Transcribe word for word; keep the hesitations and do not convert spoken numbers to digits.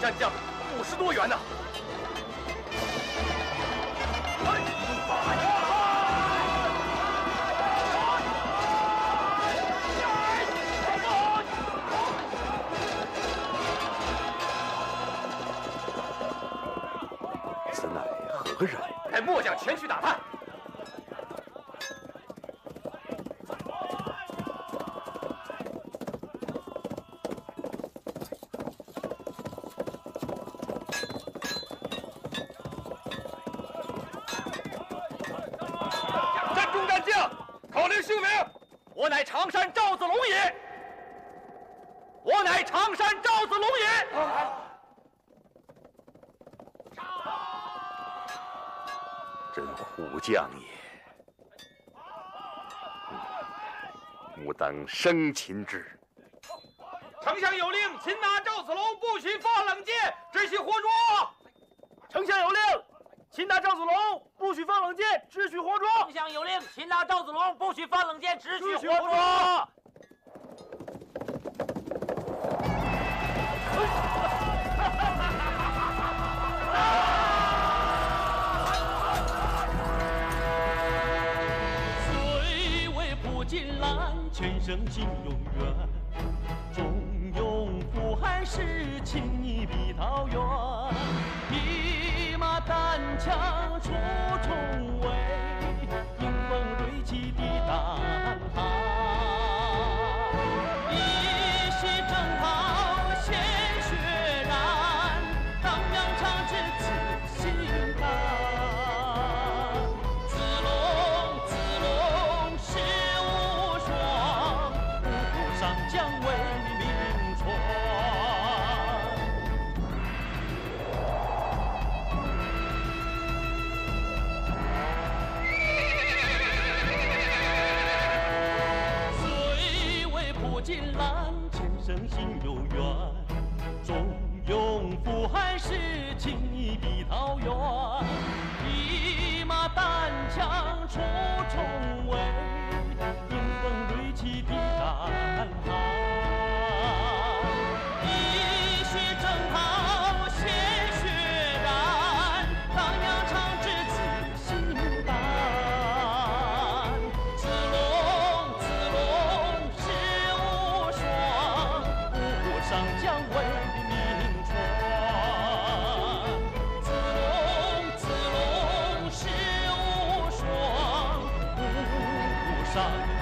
战将五十多员呢。 此乃何人？ 派末将前去打探。 我乃常山赵子龙也！我乃常山赵子龙也！ 真虎将也！吾当生擒之。 丞相有令，擒拿赵子龙，不许放冷箭，只许活捉。丞相有令，擒拿赵子龙，不许放冷箭，只许活捉。 丞相有令，擒拿赵子龙，不许放冷箭，只许活捉。 虽为不尽兰，前生心永远。忠勇不汉时，情义必桃源。一马单枪出重围，迎风锐气的胆寒。一袭征袍鲜血染，当阳长治此心肝。子龙，子龙是无双，五虎上将为名传。 金兰前生心有缘，忠勇不汉时，情义必桃源。一马单枪出重围，迎风锐气的胆寒。一袭征袍鲜血染，当阳长治此心肝。 上将为名传，子龙，子龙是无双，五虎上。